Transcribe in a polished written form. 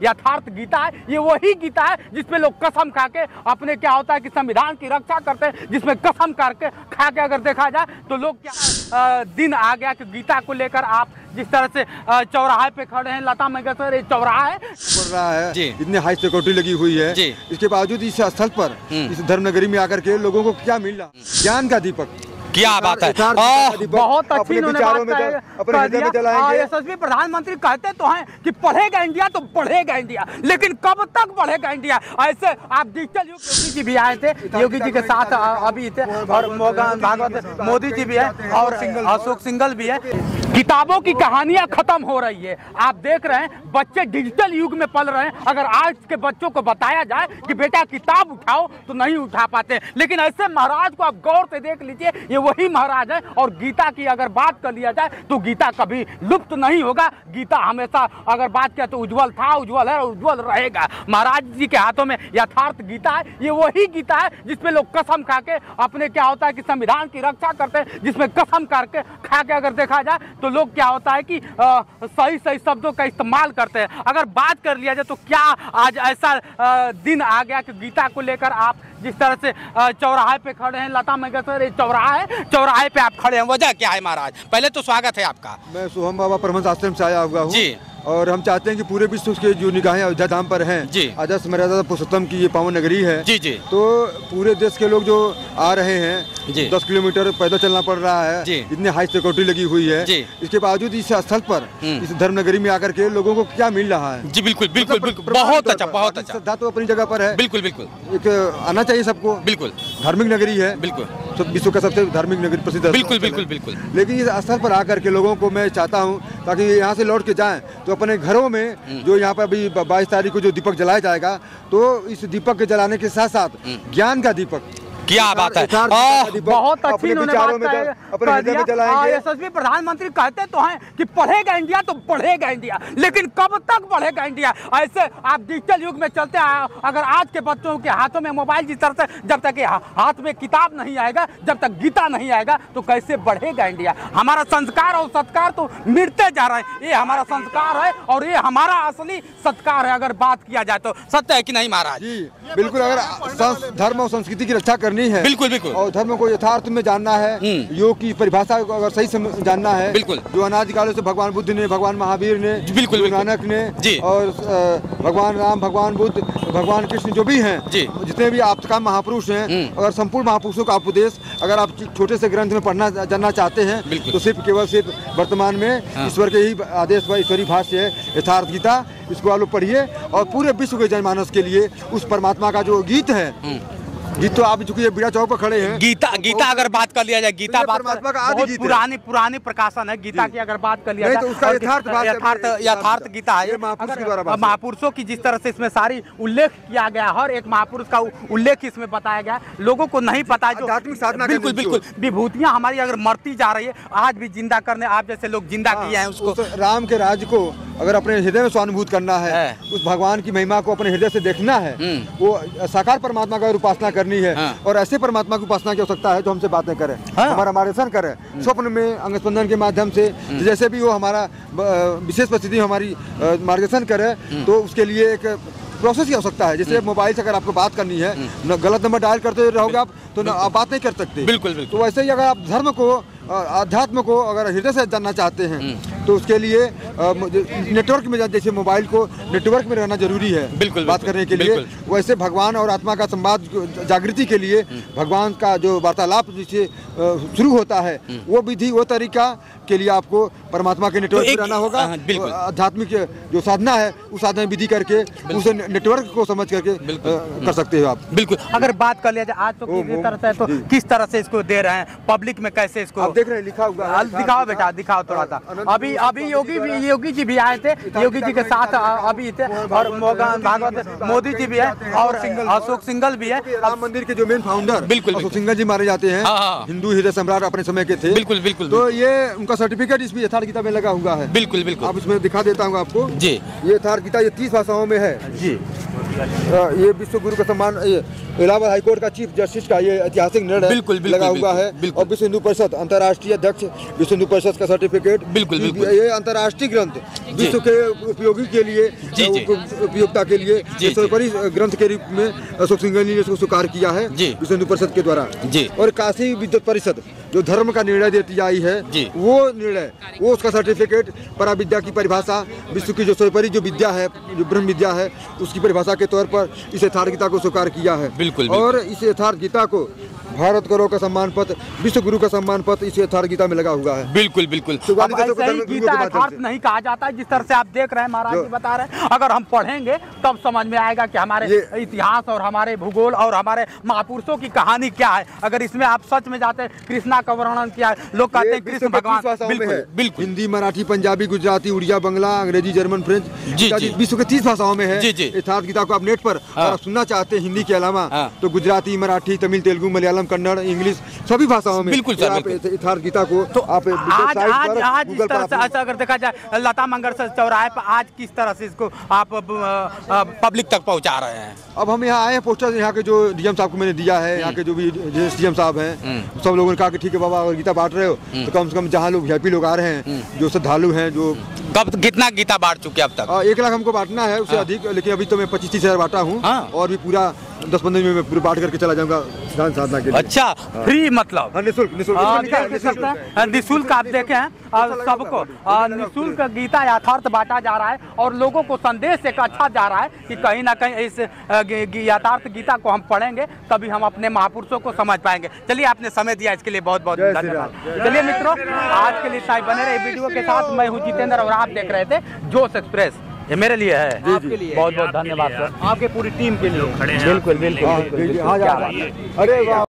यथार्थ गीता है, ये वही गीता है जिसपे लोग कसम खा के अपने क्या होता है कि संविधान की रक्षा करते हैं, जिसमें कसम करके खा के अगर देखा जाए तो लोग क्या दिन आ गया कि गीता को लेकर आप जिस तरह से चौराहे पे खड़े हैं, लता मंगेशकर चौराहा है बढ़ रहा है, इतनी हाई सिक्योरिटी लगी हुई है, इसके बावजूद इस स्थल पर इस धर्मनगरी में आकर के लोगों को क्या मिल रहा? ज्ञान का दीपक, क्या बात है, बहुत अच्छी उन्होंने बात कही। यशस्वी प्रधानमंत्री कहते तो हैं कि पढ़ेगा इंडिया तो बढ़ेगा इंडिया, लेकिन कब तक बढ़ेगा इंडिया? ऐसे आप डिजिटल युग, योगी जी भी आए थे, योगी जी के साथ अभी थे, और भागवत मोदी जी भी है, और अशोक सिंघल भी है। किताबों की कहानियां खत्म हो रही है, आप देख रहे हैं बच्चे डिजिटल युग में पल रहे हैं। अगर आज के बच्चों को बताया जाए कि बेटा किताब उठाओ तो नहीं उठा पाते, लेकिन ऐसे महाराज को आप गौर से देख लीजिए, ये वही महाराज है। और गीता की अगर बात कर लिया जाए तो गीता कभी लुप्त नहीं होगा। गीता हमेशा अगर बात किया तो उज्जवल था, उज्जवल है और उज्जवल रहेगा। महाराज जी के हाथों में यथार्थ गीता है, ये वही गीता है जिसपे लोग कसम खा के अपने क्या होता है कि संविधान की रक्षा करते हैं, जिसमें कसम करके खा के अगर देखा जाए तो लोग क्या होता है कि सही सही शब्दों का इस्तेमाल करते हैं। अगर बात कर लिया जाए तो क्या आज ऐसा दिन आ गया कि गीता को लेकर आप जिस तरह से चौराहे पे खड़े हैं, लता मंगेशकर चौराहा है, चौराहे पे आप खड़े हैं, वजह क्या है महाराज? पहले तो स्वागत है आपका। मैं सोहम बाबा परमहंस आश्रम से आया हुआ हूँ जी, और हम चाहते हैं कि पूरे विश्व के जो निगाहें अयोध्या धाम पर हैं जी, आदर्श मर्यादा पुरुषोत्तम की ये पावन नगरी है जी जी, तो पूरे देश के लोग जो आ रहे हैं जी, 10 किलोमीटर पैदल चलना पड़ रहा है जी, इतनी हाई सिक्योरिटी लगी हुई है जी, इसके बावजूद इस स्थल पर इस धर्मनगरी में आकर के लोगों को क्या मिल रहा है? जी बिल्कुल बिल्कुल बिल्कुल, बहुत अच्छा बहुत अच्छा। श्रद्धा तो अपनी जगह पर है, बिल्कुल बिल्कुल, एक आना चाहिए सबको, बिल्कुल धार्मिक नगरी है, बिल्कुल विश्व का सबसे धार्मिक नगरी प्रसिद्ध है, बिल्कुल बिल्कुल बिल्कुल। लेकिन इस स्थल पर आकर के लोगों को मैं चाहता हूँ ताकि यहाँ से लौट के जाएं तो अपने घरों में जो यहाँ पर अभी 22 तारीख को जो दीपक जलाया जाएगा, तो इस दीपक के जलाने के साथ साथ ज्ञान का दीपक, क्या बात है, बहुत अच्छी उन्होंने बात कही। यशस्वी प्रधानमंत्री कहते तो हैं कि पढ़ेगा इंडिया तो बढ़ेगा इंडिया, लेकिन कब तक बढ़ेगा इंडिया? ऐसे आप डिजिटल युग में चलते हैं, अगर आज के बच्चों के हाथों में मोबाइल जिस तरह से, जब तक हाथ में किताब नहीं आएगा, जब तक गीता नहीं आएगा तो कैसे बढ़ेगा इंडिया? हमारा संस्कार और सत्कार तो मिटते जा रहे हैं। ये हमारा संस्कार है और ये हमारा असली सत्कार है, अगर बात किया जाए तो। सत्य है कि नहीं महाराज? जी बिल्कुल, अगर धर्म और संस्कृति की रक्षा करनी है, बिल्कुल बिल्कुल, और धर्म को यथार्थ में जानना है, योग की परिभाषा को अगर सही से जानना है, बिल्कुल जो अनादिकाल से भगवान बुद्ध ने, भगवान महावीर ने, बिल्कुल गुरु नानक ने, और भगवान राम, भगवान बुद्ध, भगवान कृष्ण जो भी हैं, जितने भी आपका महापुरुष हैं, अगर संपूर्ण महापुरुषों का उपदेश अगर आप छोटे से ग्रंथ में पढ़ना जानना चाहते हैं तो केवल सिर्फ वर्तमान में ईश्वर के ही आदेश पर ईश्वरी भाष्य है यथार्थ गीता, इसको आप लोग पढ़िए और पूरे विश्व के जनमानस के लिए उस परमात्मा का जो गीत है, गीत तो आप चूंकि बीड़ा चौक पर खड़े हैं, गीता अगर बात कर लिया जाए, गीता परमात्मा का आदि गीत, पुरानी प्रकाशन है गीता की। अगर बात कर लिया जाए तो उसका यथार्थ गीता है, महापुरुषों की जिस तरह से इसमें सारी उल्लेख किया गया, हर एक महापुरुष का उल्लेख इसमें बताया गया, लोगों को नहीं पता है। जो आध्यात्मिक साधना, बिल्कुल बिल्कुल, विभूतियां हमारी अगर मरती जा रही है, आज भी जिंदा करने आप जैसे लोग जिंदा किए हैं उसको। राम के राज्य को अगर अपने हृदय में स्वानुभूत करना है, उस भगवान की महिमा को अपने हृदय से देखना है, वो साकार परमात्मा का उपासना करनी है, और ऐसे परमात्मा की उपासना की आवश्यकता है जो हमसे बातें करें, हमारा मार्गदर्शन करें स्वप्न में, अंग स्पंदन के माध्यम से, जैसे भी वो हमारा विशेष परिस्थिति हमारी मार्गदर्शन करे, तो उसके लिए एक प्रोसेस की आवश्यकता है। जैसे मोबाइल से अगर आपको बात करनी है, गलत नंबर डायल करते रहोगे आप तो आप बात नहीं कर सकते, बिल्कुल। तो वैसे ही अगर आप धर्म को, अध्यात्म को अगर हृदय से जानना चाहते हैं तो उसके लिए नेटवर्क में, जैसे मोबाइल को नेटवर्क में रहना जरूरी है, बिल्कुल बात करने के लिए। वैसे भगवान और आत्मा का संवाद जागृति के लिए भगवान का जो वार्तालाप जिसे शुरू होता है, वो विधि, वो तरीका के लिए आपको परमात्मा के नेटवर्क में रहना होगा। आध्यात्मिक जो साधना है उस साधना विधि करके उस नेटवर्क को समझ करके कर सकते हो आप, बिल्कुल। अगर बात कर लिया जाए आज तो किस तरह से, तो किस तरह से इसको दे रहे हैं पब्लिक में, कैसे इसको देख रहे हैं? लिखा हुआ, दिखाओ बेटा, दिखाओ थोड़ा सा। अभी योगी जी भी आए थे, योगी जी के साथ अभी थे, और भागवत मोदी जी भी है, और अशोक सिंघल भी है। राम मंदिर के जो मेन फाउंडर, बिल्कुल अशोक सिंघल जी मारे जाते हैं, हिंदू हृदय सम्राट अपने समय के थे, बिल्कुल बिल्कुल। तो ये उनका सर्टिफिकेट इसमें यथार्थ गीता में लगा हुआ है, बिल्कुल बिल्कुल। आप इसमें दिखा देता हूँ आपको जी, ये यथार्थ गीता, ये 30 भाषाओं में है जी। ये विश्व गुरु का सम्मान इलाहाबाद हाईकोर्ट का चीफ जस्टिस का ये ऐतिहासिक निर्णय लगा हुआ है। और विश्व हिंदू परिषद अंतर्राष्ट्रीय अध्यक्ष विश्व हिंदू परिषद का सर्टिफिकेट, ये अंतर्राष्ट्रीय ग्रंथ विश्व के उपयोगी के लिए, उपयोगिता के लिए सर्वोपरि ग्रंथ के रूप में अशोक सिंघल ने इसको स्वीकार किया है विश्व हिंदू परिषद के द्वारा। और काशी विद्वत परिषद जो धर्म का निर्णय देती आई है, वो निर्णय, वो उसका सर्टिफिकेट परा विद्या की परिभाषा, विश्व की जो सर्वोपरि जो विद्या है, जो ब्रह्म विद्या है, उसकी परिभाषा के तौर पर इस यथार्थ गीता को स्वीकार किया है। और इस यथार्थ गीता को भारत करो का सम्मान पत्र, विश्व गुरु का सम्मान पत्र इस यथार्थ गीता में लगा हुआ है। बिल्कुल बिल्कुल। गीता यथार्थ नहीं कहा जाता है, जिस तरह से आप देख रहे हैं महाराज जी बता रहे हैं। अगर हम पढ़ेंगे तब समझ में आएगा कि हमारे इतिहास और हमारे भूगोल और हमारे महापुरुषों की कहानी क्या है। अगर इसमें आप सच में जाते हैं, कृष्णा का वर्णन किया है, लोग कहते हैं कृष्ण भगवान। बिल्कुल, हिंदी, मराठी, पंजाबी, गुजराती, उड़िया, बांग्ला, अंग्रेजी, जर्मन, फ्रेंच, विश्व के 30 भाषाओं में है यथार्थ गीता को आप नेट पर सुनना चाहते हैं हिंदी के अलावा तो गुजराती, मराठी, तमिल, तेलुगु, मलयालम, कन्नड़, इंग्लिश सभी भाषाओं में। बिल्कुल सर, आप यथार्थ गीता को तो आप आज इस तरह से ऐसा अगर देखा जाए लता मंगेशकर चौराहे पर आज किस तरह से इसको आप पब्लिक तक पहुंचा रहे हैं। अब हम यहाँ आए हैं, पोस्टर यहाँ के जो डीएम साहब को मैंने दिया है, यहाँ के जो भी डीएम साहब हैं, सब लोगों ने कहा कि ठीक है बाबा अगर गीता बांट रहे हो तो कम से कम जहाँ लोग वीआईपी लोग आ रहे हैं, जो श्रद्धालु हैं, जो कब कितना गीता बांट चुके अब तक? 1 लाख हमको बांटना है, उससे अधिक, लेकिन अभी तो मैं 25-30 हज़ार बांटा हूँ। और भी पूरा 10-15 दिन में मैं पूरा बांट करके चला जाऊंगा ध्यान साधना के लिए। अच्छा, फ्री मतलब निःशुल्क निःशुल्क आप देखें सबको निःशुल्क गीता यथार्थ बांटा जा रहा है और लोगों को संदेश एक अच्छा जा रहा है कि कहीं ना कहीं इस यथार्थ गीता को हम पढ़ेंगे तभी हम अपने महापुरुषों को समझ पाएंगे। चलिए, आपने समय दिया इसके लिए बहुत बहुत धन्यवाद। चलिए मित्रों, आज के लिए शायद बने रहे वीडियो के साथ। मैं हूँ जितेंद्र और आप देख रहे थे जोश एक्सप्रेस। ये मेरे लिए है, आपके लिए बहुत बहुत धन्यवाद सर, आपके पूरी टीम के लिए। बिल्कुल बिल्कुल, अरे वाह।